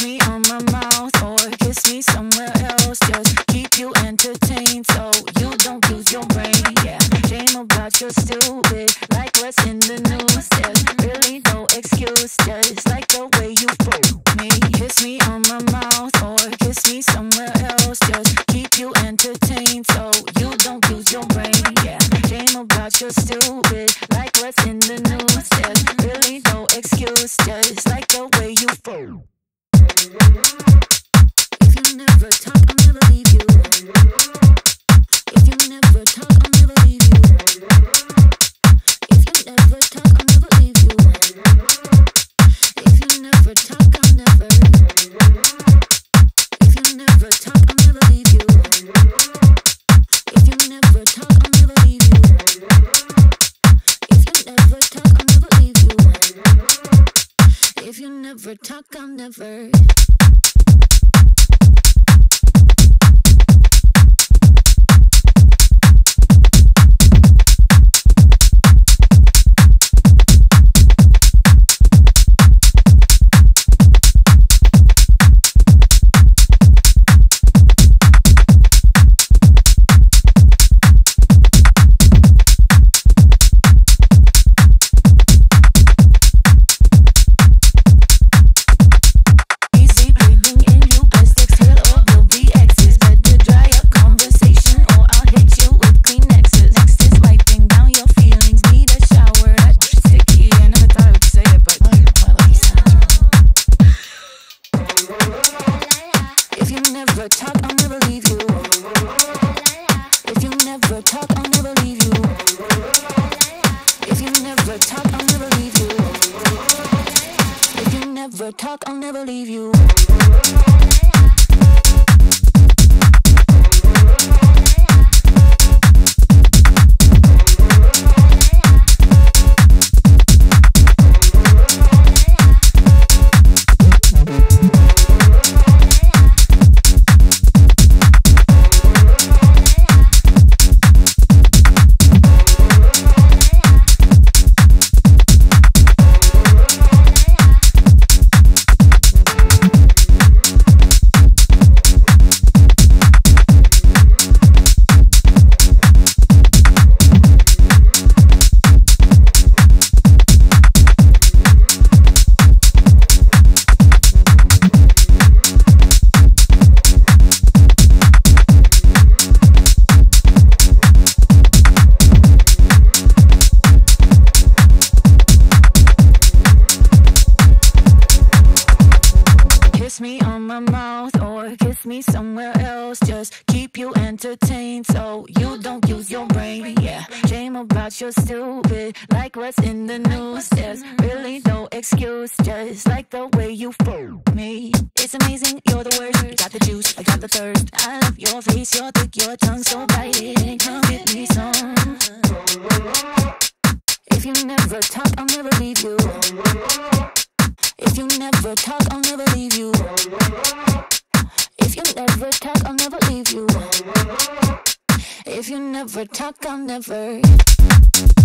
Kiss me on my mouth or kiss me somewhere else. Just keep you entertained so you don't lose your brain. Yeah, shame about your stupid, like what's in the news. There's really no excuse, just like the way you fool me. Kiss me on my mouth or kiss me somewhere else. Just keep you entertained so you don't lose your brain. Yeah, shame about your stupid, like what's in the news. There's really no excuse, just like the way you fool. If you never talk, I'll never leave you. If you never talk, I'll never leave you. If you never talk, I'll never leave you. If you never talk, I'll never. If you never talk, I'll never leave you. If you never talk, I'll never leave you. If you never talk, I'll never leave you. If you never talk, I'll never. Talk, I'll never leave you. Kiss me on my mouth or kiss me somewhere else. Just keep you entertained so you don't use your brain. Yeah, shame about your stupid, like what's in the news. There's really no excuse, just like the way you fool me. It's amazing, you're the worst. You got the juice, I got the thirst. I love your face, your thick, your tongue so bite it. Come get me some. If you never talk, I'll never leave you. If you never talk, I'll never leave you. If you never talk, I'll never leave you. If you never talk, I'll never.